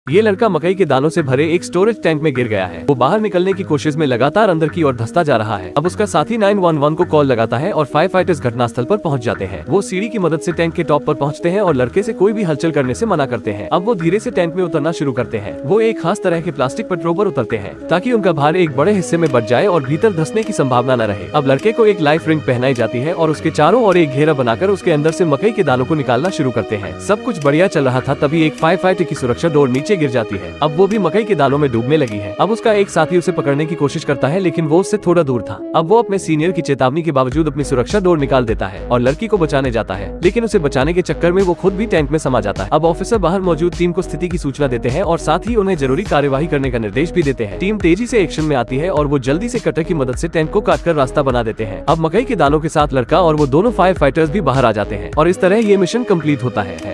ये लड़का मकई के दानों से भरे एक स्टोरेज टैंक में गिर गया है। वो बाहर निकलने की कोशिश में लगातार अंदर की ओर धंसता जा रहा है। अब उसका साथी 911 को कॉल लगाता है और फायर फाइटर्स घटनास्थल पर पहुंच जाते हैं। वो सीढ़ी की मदद से टैंक के टॉप पर पहुंचते हैं और लड़के से कोई भी हलचल करने से मना करते हैं। अब वो धीरे से टैंक में उतरना शुरू करते हैं। वो एक खास तरह के प्लास्टिक पट्टों पर उतरते हैं ताकि उनका भार एक बड़े हिस्से में बच जाए और भीतर धंसने की संभावना न रहे। अब लड़के को एक लाइफ रिंग पहनाई जाती है और उसके चारों ओर एक घेरा बनाकर उसके अंदर से मकई के दानों को निकालना शुरू करते हैं। सब कुछ बढ़िया चल रहा था, तभी एक फायर फाइटर की सुरक्षा डोर नीचे गिर जाती है। अब वो भी मकई के दानों में डूबने लगी है। अब उसका एक साथी उसे पकड़ने की कोशिश करता है, लेकिन वो उससे थोड़ा दूर था। अब वो अपने सीनियर की चेतावनी के बावजूद अपनी सुरक्षा डोर निकाल देता है और लड़की को बचाने जाता है, लेकिन उसे बचाने के चक्कर में वो खुद भी टैंक में समा जाता है। अब ऑफिसर बाहर मौजूद टीम को स्थिति की सूचना देते हैं और साथ ही उन्हें जरूरी कार्यवाही करने का निर्देश भी देते हैं। टीम तेजी से एक्शन में आती है और वो जल्दी से कटर की मदद से टैंक को काटकर रास्ता बना देते हैं। अब मकई के दानों के साथ लड़का और वो दोनों फायर फाइटर्स भी बाहर आ जाते हैं और इस तरह ये मिशन कंप्लीट होता है।